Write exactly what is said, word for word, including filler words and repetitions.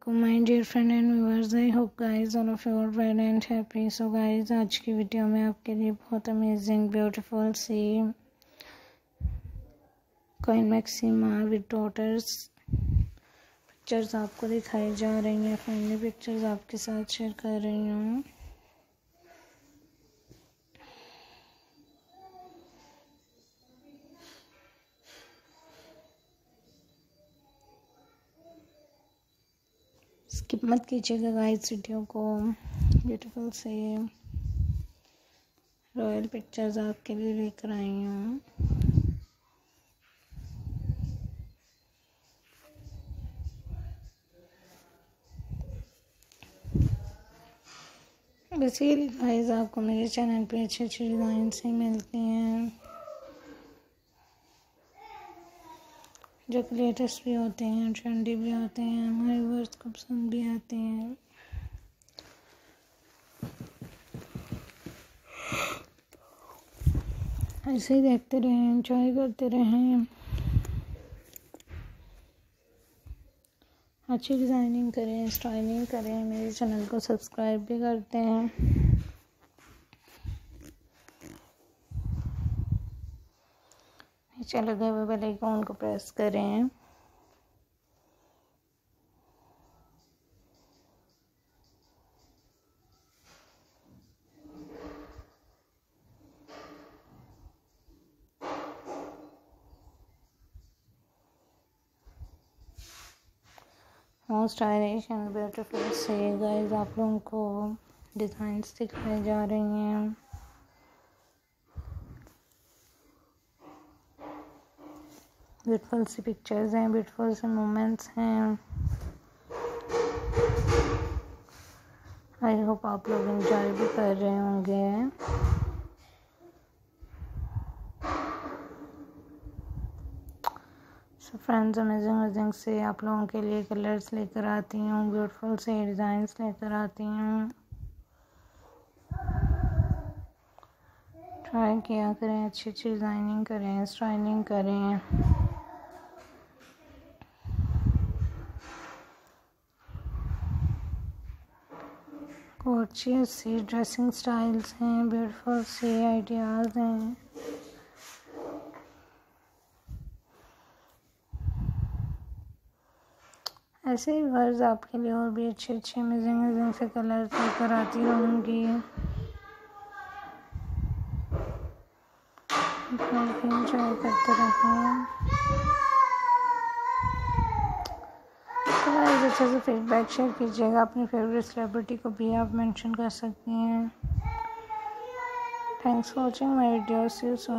Assalamualaikum my dear friend and viewers. I hope guys all of you are well and happy. So guys, आज की video में आपके लिए बहुत amazing beautiful सी queen Maxima with daughters pictures आपको दिखाई जा रही हैं। फैमिली पिक्चर्स आपके साथ शेयर कर रही हूँ। स्किप मत कीजिएगा गाइस वीडियो को। ब्यूटीफुल से रॉयल पिक्चर्स आपके लिए लेकर आई हूँ। बेसिकली गाइस आपको मेरे चैनल पे अच्छे अच्छे डिज़ाइन से मिलते हैं जो कि लेटेस्ट भी होते हैं, ट्रेंडी भी होते हैं, हमारे व्यूअर्स को पसंद भी आते हैं। ऐसे ही देखते रहें, एंजॉय करते रहें, अच्छी डिज़ाइनिंग करें, स्टाइलिंग करें। मेरे चैनल को सब्सक्राइब भी करते हैं। नीचे लगे हुए बेल आइकन को प्रेस करें। मोस्ट स्टाइलिश एंड ब्यूटीफुल से गाइस आप लोगों को डिज़ाइंस दिखाई जा रही हैं। ब्यूटीफुल सी पिक्चर्स हैं, ब्यूटीफुल से मोमेंट्स हैं। आई होप आप लोग एंजॉय भी कर रहे होंगे। सो फ्रेंड्स, अमेजिंग अमेजिंग से आप लोगों के लिए कलर्स लेकर आती हूँ, ब्यूटीफुल से डिज़ाइंस लेकर आती हूँ। ट्राई किया करें, अच्छी अच्छी डिज़ाइनिंग करें, स्टाइलिंग करें। अच्छी सी ड्रेसिंग स्टाइल्स हैं, ब्यूटीफुल सी आइडियाज़ हैं। ऐसे ही वर्ड्स आपके लिए और भी अच्छे अच्छे अमेजिंग अमेजिंग से कलर्स लेकर आती रहूँगी। एंजॉय करते रहें। अच्छे से फीडबैक शेयर कीजिएगा। अपनी फेवरेट सेलिब्रिटी को भी आप मेंशन कर सकती हैं। Thanks for watching my video. See you soon.